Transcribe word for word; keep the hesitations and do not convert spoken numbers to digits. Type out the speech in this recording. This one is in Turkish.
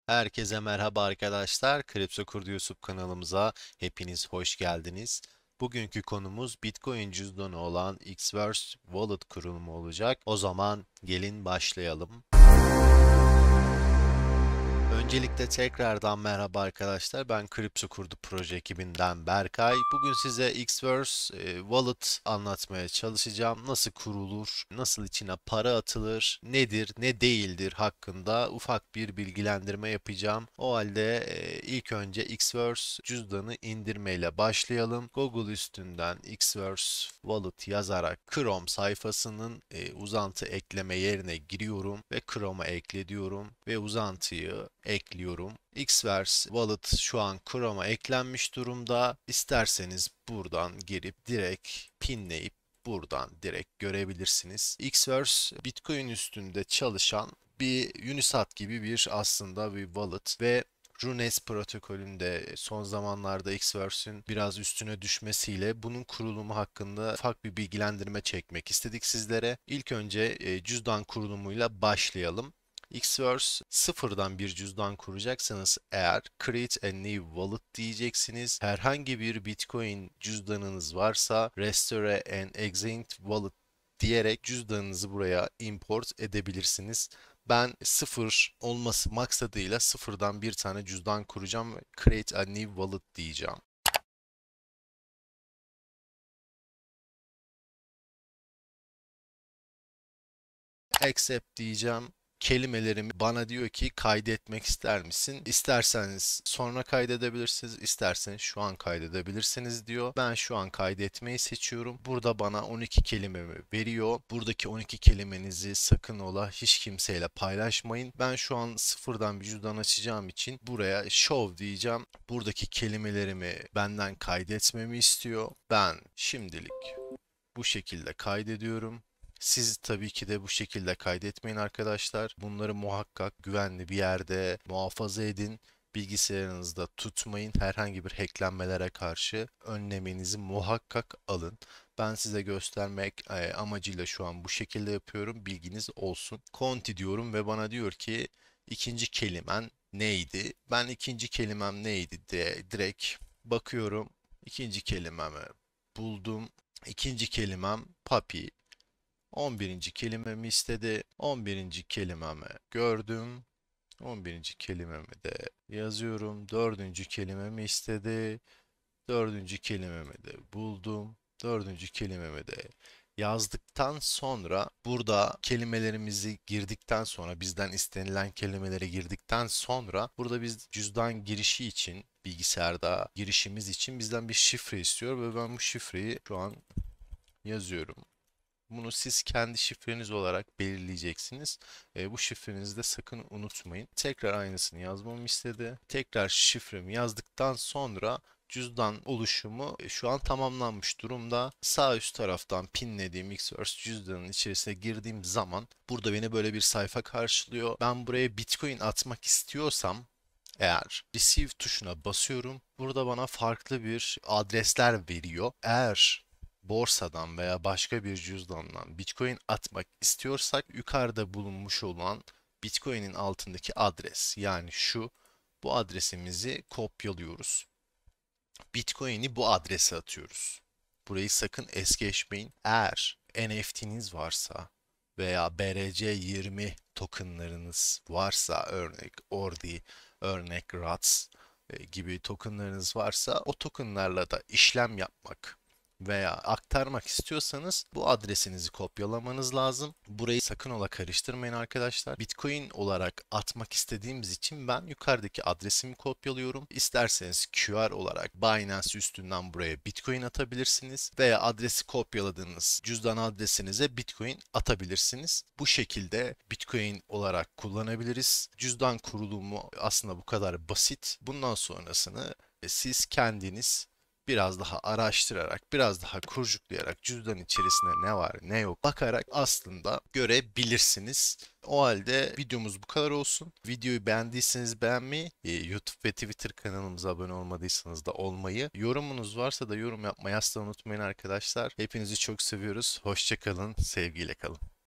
Herkese merhaba arkadaşlar. Kriptokurdu YouTube kanalımıza hepiniz hoş geldiniz. Bugünkü konumuz Bitcoin cüzdanı olan Xverse Wallet kurulumu olacak. O zaman gelin başlayalım. Öncelikle tekrardan merhaba arkadaşlar. Ben Kripto Kurdu proje ekibinden Berkay. Bugün size Xverse e, Wallet anlatmaya çalışacağım. Nasıl kurulur, nasıl içine para atılır, nedir, ne değildir hakkında ufak bir bilgilendirme yapacağım. O halde e, ilk önce Xverse cüzdanı indirmeyle başlayalım. Google üstünden Xverse Wallet yazarak Chrome sayfasının e, uzantı ekleme yerine giriyorum ve Chrome'a ekle diyorum ve uzantıyı ekliyorum. Xverse Wallet şu an Chrome'a eklenmiş durumda. İsterseniz buradan girip direkt pinleyip buradan direkt görebilirsiniz. Xverse Bitcoin üstünde çalışan bir Unisat gibi bir aslında bir wallet ve Runes protokolünde son zamanlarda Xverse'ün biraz üstüne düşmesiyle bunun kurulumu hakkında ufak bir bilgilendirme çekmek istedik sizlere. İlk önce e, cüzdan kurulumuyla başlayalım. Xverse sıfırdan bir cüzdan kuracaksanız eğer Create a New Wallet diyeceksiniz. Herhangi bir Bitcoin cüzdanınız varsa Restore an Existing Wallet diyerek cüzdanınızı buraya import edebilirsiniz. Ben sıfır olması maksadıyla sıfırdan bir tane cüzdan kuracağım ve Create a New Wallet diyeceğim. Accept diyeceğim. Kelimelerimi bana diyor ki kaydetmek ister misin? İsterseniz sonra kaydedebilirsiniz, isterseniz şu an kaydedebilirsiniz diyor. Ben şu an kaydetmeyi seçiyorum. Burada bana on iki kelimemi veriyor. Buradaki on iki kelimenizi sakın ola hiç kimseyle paylaşmayın. Ben şu an sıfırdan bir cüzdan açacağım için buraya show diyeceğim. Buradaki kelimelerimi benden kaydetmemi istiyor. Ben şimdilik bu şekilde kaydediyorum. Siz tabii ki de bu şekilde kaydetmeyin arkadaşlar. Bunları muhakkak güvenli bir yerde muhafaza edin. Bilgisayarınızda tutmayın. Herhangi bir hacklenmelere karşı önlemenizi muhakkak alın. Ben size göstermek e, amacıyla şu an bu şekilde yapıyorum. Bilginiz olsun. Conti diyorum ve bana diyor ki ikinci kelimen neydi? Ben ikinci kelimem neydi diye direkt bakıyorum. İkinci kelimemi buldum. İkinci kelimem papi. On birinci kelimemi istedi. On birinci kelimemi gördüm. On birinci kelimemi de yazıyorum. Dördüncü kelimemi istedi. Dördüncü kelimemi de buldum. Dördüncü kelimemi de yazdıktan sonra burada kelimelerimizi girdikten sonra bizden istenilen kelimeleri girdikten sonra burada biz cüzdan girişi için bilgisayarda girişimiz için bizden bir şifre istiyor ve ben bu şifreyi şu an yazıyorum. Bunu siz kendi şifreniz olarak belirleyeceksiniz. E, bu şifrenizi de sakın unutmayın. Tekrar aynısını yazmamı istedi. Tekrar şifremi yazdıktan sonra cüzdan oluşumu e, şu an tamamlanmış durumda. Sağ üst taraftan pinlediğim Xverse cüzdanın içerisine girdiğim zaman burada beni böyle bir sayfa karşılıyor. Ben buraya Bitcoin atmak istiyorsam eğer receive tuşuna basıyorum, burada bana farklı bir adresler veriyor. Eğer borsadan veya başka bir cüzdandan Bitcoin atmak istiyorsak yukarıda bulunmuş olan Bitcoin'in altındaki adres yani şu bu adresimizi kopyalıyoruz. Bitcoin'i bu adrese atıyoruz. Burayı sakın es geçmeyin. Eğer N F T'niz varsa veya B R C yirmi tokenlarınız varsa örnek Ordi, örnek R A T S e, gibi tokenlarınız varsa o tokenlarla da işlem yapmak veya aktarmak istiyorsanız bu adresinizi kopyalamanız lazım. Burayı sakın ola karıştırmayın arkadaşlar. Bitcoin olarak atmak istediğimiz için ben yukarıdaki adresimi kopyalıyorum. İsterseniz Q R olarak Binance üstünden buraya Bitcoin atabilirsiniz veya adresi kopyaladığınız cüzdan adresinize Bitcoin atabilirsiniz. Bu şekilde Bitcoin olarak kullanabiliriz. Cüzdan kurulumu aslında bu kadar basit. Bundan sonrasını siz kendiniz biraz daha araştırarak, biraz daha kurcuklayarak cüzdan içerisinde ne var ne yok bakarak aslında görebilirsiniz. O halde videomuz bu kadar olsun. Videoyu beğendiyseniz beğenmeyi, e, YouTube ve Twitter kanalımıza abone olmadıysanız da olmayı, yorumunuz varsa da yorum yapmayı asla unutmayın arkadaşlar. Hepinizi çok seviyoruz. Hoşça kalın, sevgiyle kalın.